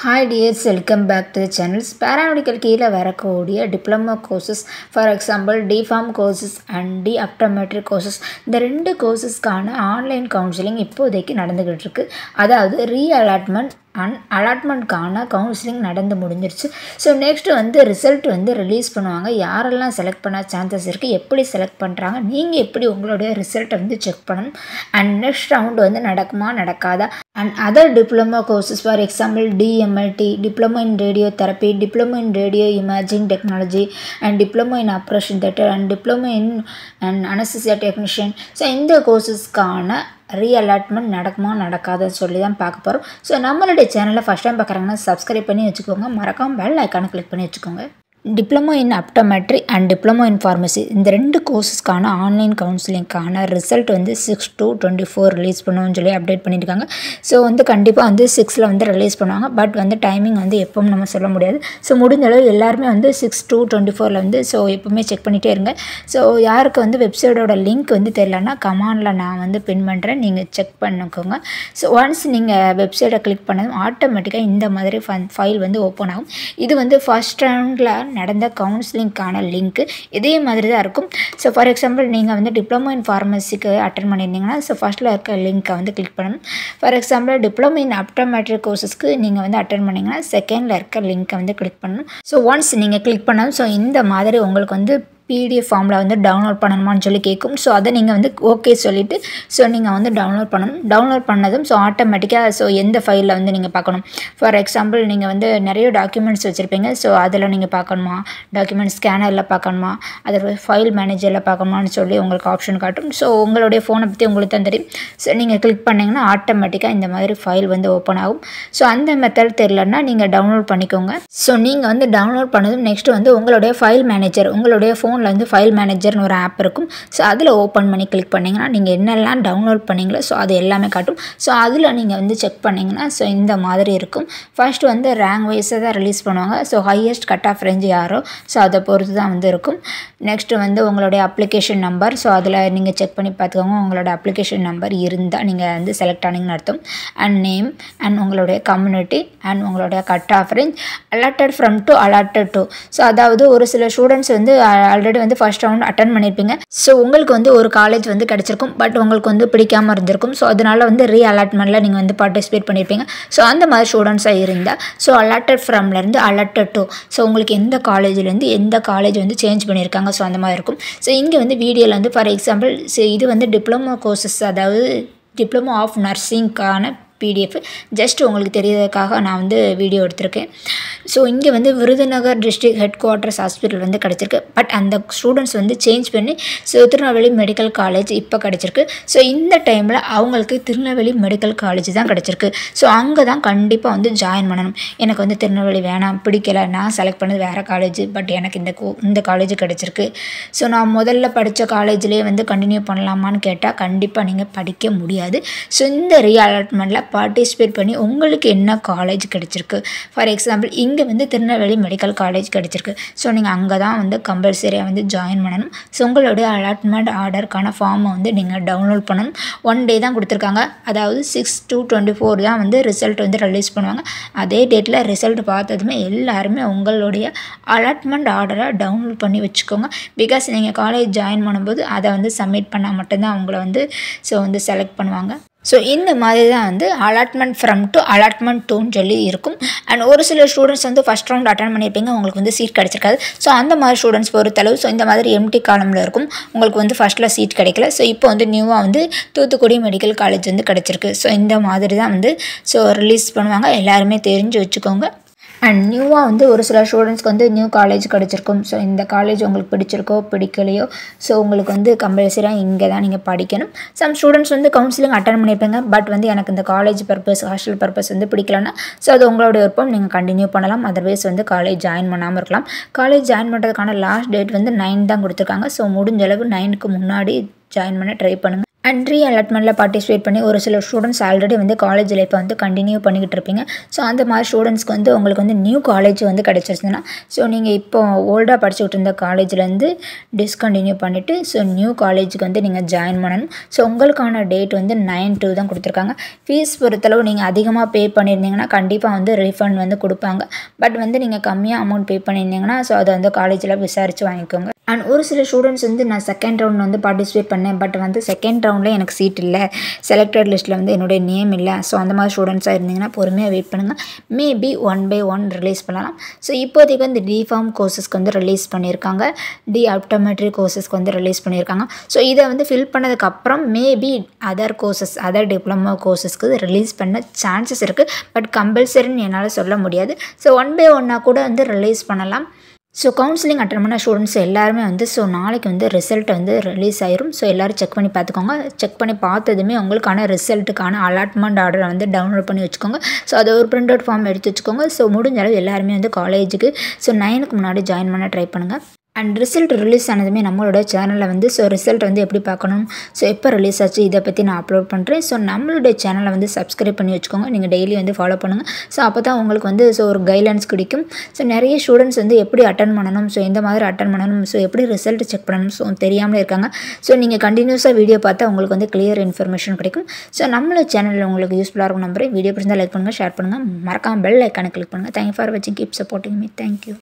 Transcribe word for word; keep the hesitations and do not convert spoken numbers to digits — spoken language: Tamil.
Hi dears, welcome back to the channels. Paramedical கீழ வரக்கூடிய diploma courses, for example D-Pharm courses and D-Optometry courses, இந்த ரெண்டு கோர்சஸ்க்கான ஆன்லைன் கவுன்சிலிங் இப்போதைக்கு நடந்துகிட்டு இருக்கு. அதாவது ரீஅலாட்மெண்ட் அண்ட் அலாட்மெண்ட்கான கவுன்சிலிங் நடந்து முடிஞ்சிருச்சு. ஸோ நெக்ஸ்ட் வந்து ரிசல்ட் வந்து ரிலீஸ் பண்ணுவாங்க. யாரெல்லாம் செலக்ட் பண்ண சான்சஸ் இருக்குது, எப்படி செலக்ட் பண்ணுறாங்க, நீங்கள் எப்படி உங்களுடைய ரிசல்ட்டை வந்து செக் பண்ணணும், அண்ட் நெக்ஸ்ட் ரவுண்டு வந்து நடக்குமா நடக்காதா, and other diploma courses for example DMLT, diploma in radio therapy, diploma in radio imaging technology, and diploma in operation theatre, and diploma in and anaesthesia technician. So இந்த கோர்சஸ்க்கான ரீஅலாட்மெண்ட் நடக்குமா நடக்காதுன்னு சொல்லி தான் பார்க்க போகிறோம். ஸோ நம்மளுடைய சேனலை ஃபஸ்ட் டைம் பார்க்குறாங்கன்னா சப்ஸ்கிரைப் பண்ணி வச்சுக்கோங்க, மறக்காம பெல் ஐக்கானை கிளிக் பண்ணி வச்சுக்கோங்க. Diploma in optometry and diploma in pharmacy இந்த ரெண்டு கோர்சஸ்க்கான ஆன்லைன் கவுன்சிலிங்க்கான ரிசல்ட் வந்து six two twenty four release பண்ணுவோம்னு சொல்லி அப்டேட் பண்ணியிருக்காங்க. ஸோ வந்து கண்டிப்பாக வந்து சிக்ஸில் வந்து ரிலீஸ் பண்ணுவாங்க. பட் வந்து டைமிங் வந்து எப்பவும் நம்ம சொல்ல முடியாது. ஸோ முடிஞ்ச அளவு எல்லாருமே வந்து சிக்ஸ் டூ டுவெண்ட்டி ஃபோரில் வந்து ஸோ எப்போவுமே செக் பண்ணிகிட்டே இருங்க. ஸோ யாருக்கு வந்து வெப்சைட்டோட லிங்க் வந்து தெரியலன்னா கமாண்டில் நான் வந்து பின் பண்ணுறேன், நீங்கள் செக் பண்ணிக்கோங்க. ஸோ ஒன்ஸ் நீங்கள் வெப்சைட்டை கிளிக் பண்ணதும் ஆட்டோமேட்டிக்காக இந்த மாதிரி ஃபன் ஃபைல் வந்து ஓப்பன் ஆகும். இது வந்து ஃபஸ்ட் ரவுண்டில் நடந்த கவுன்சிலிங்க்கான லிங்க்கு இதே மாதிரி தான் இருக்கும். ஸோ ஃபார் எக்ஸாம்பிள் நீங்கள் வந்து டிப்ளமோ இன் ஃபார்மசிக்கு அட்டன் பண்ணியிருந்தீங்கன்னா ஸோ ஃபஸ்ட்டில் இருக்க லிங்க்கை வந்து கிளிக் பண்ணணும். For example diploma in optometry கோர்சஸ்க்கு நீங்கள் வந்து அட்டன் பண்ணிங்கன்னா செகண்டில் இருக்க லிங்க்கை வந்து கிளிக் பண்ணணும். ஸோ ஒன்ஸ் நீங்கள் கிளிக் பண்ணணும் ஸோ இந்த மாதிரி உங்களுக்கு வந்து பிடிஎஃப் ஃபார்மில் வந்து டவுன்லோட் பண்ணணுமான்னு சொல்லி கேட்கும். ஸோ அதை நீங்கள் வந்து ஓகே சொல்லிவிட்டு ஸோ நீங்கள் வந்து டவுன்லோட் பண்ணணும். டவுன்லோட் பண்ணதும் ஸோ ஆட்டோமேட்டிக்காக ஸோ எந்த ஃபைலில் வந்து நீங்கள் பார்க்கணும். ஃபார் எக்ஸாம்பிள் நீங்கள் வந்து நிறைய டாக்குமெண்ட்ஸ் வச்சுருப்பீங்க. ஸோ அதில் நீங்கள் பார்க்கணுமா, டாக்குமெண்ட் ஸ்கேனரில் பார்க்கணுமா, அதில் ஃபைல் மேனேஜரில் பார்க்கணுமான்னு சொல்லி உங்களுக்கு ஆப்ஷன் காட்டும். ஸோ உங்களுடைய ஃபோனை பற்றி உங்களுக்கு தான் தெரியும். ஸோ நீங்கள் கிளிக் பண்ணிங்கன்னா ஆட்டோமேட்டிக்காக இந்த மாதிரி ஃபைல் வந்து ஓப்பன் ஆகும். ஸோ அந்த மெத்தட் தெரியலன்னா நீங்கள் டவுன்லோட் பண்ணிக்கோங்க. ஸோ நீங்கள் வந்து டவுன்லோட் பண்ணதும் நெக்ஸ்ட்டு வந்து உங்களுடைய ஃபைல் மேனேஜர், உங்களுடைய ஃபோன் வந்து ஃபைல் மேனேஜர்னு ஒரு ஆப் இருக்கும். ஸோ அதில் ஓப்பன் பண்ணி கிளிக் பண்ணிங்கன்னா நீங்கள் என்னெல்லாம் டவுன்லோட் பண்ணிங்களோ ஸோ அது எல்லாமே காட்டும். ஸோ அதில் நீங்கள் வந்து செக் பண்ணிங்கன்னா ஸோ இந்த மாதிரி இருக்கும். ஃபர்ஸ்ட் வந்து ரேங்க் வைஸை தான் ரிலீஸ் பண்ணுவாங்க. So highest cut off range யாரோ ஸோ அதை பொறுத்து தான் வந்து இருக்கும். நெக்ஸ்ட்டு வந்து உங்களுடைய அப்ளிகேஷன் நம்பர், ஸோ அதில் நீங்கள் செக் பண்ணி பார்த்துக்கோங்க. உங்களோட அப்ளிகேஷன் நம்பர் இருந்தால் நீங்கள் வந்து செலக்ட் ஆனீங்கன்னு அர்த்தம். அண்ட் நேம் அண்ட் உங்களுடைய கம்யூனிட்டி அண்ட் உங்களுடைய cut off range, allotted from to allotted to. So அதாவது ஒரு சில ஸ்டூடெண்ட்ஸ் வந்து ஆல்ரெடி வந்து ஃபர்ஸ்ட் ரவுண்ட் அட்டன் பண்ணியிருப்பீங்க. ஸோ உங்களுக்கு வந்து ஒரு காலேஜ் வந்து கிடச்சிருக்கும், பட் உங்களுக்கு வந்து பிடிக்காமல் இருந்திருக்கும். ஸோ அதனால வந்து ரீ அலாட்மெண்ட்டில் நீங்கள் வந்து பார்ட்டிசிபேட் பண்ணியிருப்பீங்க. ஸோ அந்த மாதிரி ஸ்டூடெண்ட்ஸாக இருந்தால் ஸோ அலாட்டட் ஃப்ரம்லேருந்து அலாட்டட் டூ, ஸோ உங்களுக்கு எந்த காலேஜ்லேருந்து எந்த காலேஜ் வந்து சேஞ்ச் பண்ணியிருக்காங்க ஸோ அந்த மாதிரி இருக்கும். ஸோ இங்கே வந்து வீடியோவில் வந்து ஃபார் எக்ஸாம்பிள் ஸோ இது வந்து டிப்ளமோ கோர்சஸ், அதாவது டிப்ளமோ ஆஃப் நர்சிங்க்கான பிடிஎஃப் ஜஸ்ட் உங்களுக்கு தெரியறதுக்காக நான் வந்து வீடியோ எடுத்திருக்கேன். ஸோ இங்கே வந்து Virudhunagar district headquarters hospital வந்து கிடச்சிருக்கு. பட் அந்த ஸ்டூடெண்ட்ஸ் வந்து சேஞ்ச் பண்ணி ஸோ திருநெல்வேலி மெடிக்கல் காலேஜ் இப்போ கிடச்சிருக்கு. ஸோ இந்த டைமில் அவங்களுக்கு திருநெல்வேலி மெடிக்கல் காலேஜ் தான் கிடச்சிருக்கு. ஸோ அங்கே தான் கண்டிப்பாக வந்து ஜாயின் பண்ணணும். எனக்கு வந்து திருநெல்வேலி வேணாம், பிடிக்கலை, நான் செலக்ட் பண்ணது வேறு காலேஜ், பட் எனக்கு இந்த கோ இந்த காலேஜ் கிடச்சிருக்கு. ஸோ நான் முதல்ல படித்த காலேஜ்லேயே வந்து கண்டினியூ பண்ணலாமான்னு கேட்டால் கண்டிப்பாக நீங்கள் படிக்க முடியாது. ஸோ இந்த ரீ அலாட்மெண்ட்டில் பார்ட்டிசிபேட் பண்ணி உங்களுக்கு என்ன காலேஜ் கிடச்சிருக்கு, ஃபார் எக்ஸாம்பிள் இங்கே வந்து திருநெல்வேலி மெடிக்கல் காலேஜ் கிடச்சிருக்கு. ஸோ நீங்கள் அங்கே தான் வந்து கம்பல்சரியாக வந்து ஜாயின் பண்ணணும். ஸோ உங்களுடைய அலாட்மெண்ட் ஆர்டருக்கான ஃபார்மை வந்து நீங்கள் டவுன்லோட் பண்ணணும். ஒன் டே தான் கொடுத்துருக்காங்க, அதாவது சிக்ஸ் டூ டுவெண்ட்டி ஃபோர் தான் வந்து ரிசல்ட் வந்து ரிலீஸ் பண்ணுவாங்க. அதே டேட்டில் ரிசல்ட் பார்த்ததுமே எல்லாருமே உங்களுடைய அலாட்மெண்ட் ஆர்டரை டவுன்லோட் பண்ணி வச்சுக்கோங்க. பிகாஸ் நீங்கள் காலேஜ் ஜாயின் பண்ணும்போது அதை வந்து சப்மிட் பண்ணால் மட்டும்தான் அவங்கள வந்து ஸோ வந்து செலக்ட் பண்ணுவாங்க. ஸோ இந்த மாதிரி தான் வந்து அலாட்மெண்ட் ஃப்ரம் டு அலாட்மெண்ட் டூன்னு சொல்லி இருக்கும். அண்ட் ஒரு சில ஸ்டூடெண்ட்ஸ் வந்து ஃபஸ்ட் ரவுண்ட் அட்டன் பண்ணியிருப்பீங்க, உங்களுக்கு வந்து சீட் கிடைச்சிருக்காது. ஸோ அந்த மாதிரி ஸ்டூடெண்ட்ஸ் பொறுத்தளவு ஸோ இந்த மாதிரி எம்டி காலமில் இருக்கும், உங்களுக்கு வந்து ஃபஸ்ட்டில் சீட் கிடைக்கல. ஸோ இப்போ வந்து நியூவாக வந்து தூத்துக்குடி மெடிக்கல் காலேஜ் வந்து கிடச்சிருக்கு. ஸோ இந்த மாதிரி தான் வந்து ஸோ ரிலீஸ் பண்ணுவாங்க, எல்லாருமே தெரிஞ்சு வச்சுக்கோங்க. அண்ட் நியூவாக வந்து ஒரு சில ஸ்டூடெண்ட்ஸ்க்கு வந்து நியூ காலேஜ் கிடச்சிருக்கும். ஸோ இந்த காலேஜ் உங்களுக்கு பிடிச்சிருக்கோ பிடிக்கலையோ ஸோ உங்களுக்கு வந்து கம்பல்சரியாக இங்கே தான் நீங்கள் படிக்கணும். சம் ஸ்டூடெண்ட்ஸ் வந்து கவுன்சிலிங் அட்டன் பண்ணியிருப்பீங்க, பட் வந்து எனக்கு இந்த காலேஜ் பர்பஸ் ஹாஸ்டல் பர்பஸ் வந்து பிடிக்கலன்னா ஸோ அது உங்களோட விருப்பம், நீங்கள் கண்டினியூ பண்ணலாம். அதர்வைஸ் வந்து காலேஜ் ஜாயின் பண்ணாமல் இருக்கலாம். காலேஜ் ஜாயின் பண்ணுறதுக்கான லாஸ்ட் டேட் வந்து நைன் தான் கொடுத்துருக்காங்க. ஸோ முடிஞ்ச அளவு நைனுக்கு முன்னாடி ஜாயின் பண்ண ட்ரை பண்ணுங்கள். அண்ட் ரீ அலாட்மெண்ட்டில் பார்ட்டிசிபேட் பண்ணி ஒரு சில ஸ்டூடெண்ட்ஸ் ஆல்ரெடி வந்து காலேஜ் லைஃப்பை வந்து கண்டினியூ பண்ணிக்கிட்டு இருப்பீங்க. ஸோ அந்த மாதிரி ஸ்டூடெண்ட்ஸ்க்கு வந்து உங்களுக்கு வந்து நியூ காலேஜ் வந்து கிடச்சிருச்சுன்னா, ஸோ நீங்கள் இப்போ ஓல்டாக படிச்சுக்கிட்டு இருந்த காலேஜ்லேருந்து டிஸ்கண்டினியூ பண்ணிவிட்டு ஸோ நியூ காலேஜுக்கு வந்து நீங்கள் ஜாயின் பண்ணணும். ஸோ உங்களுக்கான டேட் வந்து நைன் டூ தான் கொடுத்துருக்காங்க. ஃபீஸ் பொறுத்தளவு நீங்கள் அதிகமாக பே பண்ணியிருந்தீங்கன்னா கண்டிப்பாக வந்து ரீஃபண்ட் வந்து கொடுப்பாங்க. பட் வந்து நீங்கள் கம்மியாக அமௌண்ட் பே பண்ணியிருந்தீங்கன்னா ஸோ அதை வந்து காலேஜில் விசாரித்து வாங்கிக்கோங்க. அண்ட் ஒரு சில ஸ்டூடெண்ட்ஸ் வந்து நான் செகண்ட் ரவுண்ட் வந்து பார்ட்டிசிபேட் பண்ணேன், பட் வந்து செகண்ட் ரவுண்டில் எனக்கு சீட் இல்லை, செலக்டட் லிஸ்ட்டில் வந்து என்னுடைய நேம் இல்லை. ஸோ அந்த மாதிரி ஸ்டூடெண்ட்ஸாக இருந்தீங்கன்னா பொறுமையாக வெயிட் பண்ணுங்கள். Maybe one by one release பண்ணலாம். ஸோ இப்போதைக்கு வந்து டிஃபார்ம் கோர்சஸ்க்கு வந்து ரிலீஸ் பண்ணியிருக்காங்க, டி ஆப்டோமெட்ரி கோர்சஸ்க்கு வந்து ரிலீஸ் பண்ணியிருக்காங்க. ஸோ இதை வந்து ஃபில் பண்ணதுக்கப்புறம் maybe other courses other diploma கோர்சஸ்க்கு ரிலீஸ் பண்ண சான்சஸ் இருக்குது. பட் கம்பல்சரின்னு என்னால் சொல்ல முடியாது. ஸோ ஒன் பை ஒன்னாக கூட வந்து ரிலீஸ் பண்ணலாம். ஸோ கவுன்சிலிங் அட்டன் பண்ண ஸ்டூடெண்ட்ஸ் எல்லாருமே வந்து ஸோ நாளைக்கு வந்து ரிசல்ட் வந்து ரிலீஸ் ஆயிரும். ஸோ எல்லோரும் செக் பண்ணி பார்த்துக்கோங்க. செக் பண்ணி பார்த்ததுமே உங்களுக்கான ரிசல்ட்டுக்கான அலாட்மெண்ட் ஆர்டரை வந்து டவுன்லோட் பண்ணி வச்சுக்கோங்க. ஸோ அதை ஒரு பிரிண்ட் அவுட் ஃபார்ம் எடுத்து வச்சுக்கோங்க. ஸோ முடிஞ்ச அளவு எல்லாருமே வந்து காலேஜுக்கு ஸோ நைனுக்கு முன்னாடி ஜாயின் பண்ண ட்ரை பண்ணுங்கள். அண்ட் ரிசல்ட் ரிலீஸ் ஆனதுமே நம்மளோட சேனலில் வந்து ஸோ ரிசல்ட் வந்து எப்படி பார்க்கணும், ஸோ எப்போ ரிலீஸ் ஆச்சு இதை பற்றி நான் அப்லோட் பண்ணுறேன். ஸோ நம்மளுடைய சேனலை வந்து சப்ஸ்கிரைப் பண்ணி வச்சுக்கோங்க. நீங்கள் டெய்லி வந்து ஃபாலோ பண்ணுங்கள். ஸோ அப்போ தான் உங்களுக்கு வந்து ஸோ ஒரு கைட்லைன்ஸ் கிடைக்கும். ஸோ நிறைய ஸ்டூடெண்ட்ஸ் வந்து எப்படி அட்டன் பண்ணணும், ஸோ எந்த மாதிரி அட்டன் பண்ணணும், ஸோ எப்படி ரிசல்ட் செக் பண்ணணும் ஸோ தெரியாமலே இருக்காங்க. ஸோ நீங்கள் கண்டினியூஸாக வீடியோ பார்த்தா உங்களுக்கு வந்து கிளியர் இன்ஃபர்மேஷன் கிடைக்கும். ஸோ நம்மளோட சேனலில் உங்களுக்கு யூஸ்ஃபுல்லாக இருக்கும் நம்புறேன். வீடியோ பிடிச்சிருந்தால் லைக் பண்ணுங்கள், ஷேர் பண்ணுங்கள், மறக்காமல் பெல் ஐக்கானை கிளிக் பண்ணுங்கள். தேங்க்யூ ஃபார் வாட்சிங், கீப் சப்போர்ட்டிங் மீ. தேங்க்யூ.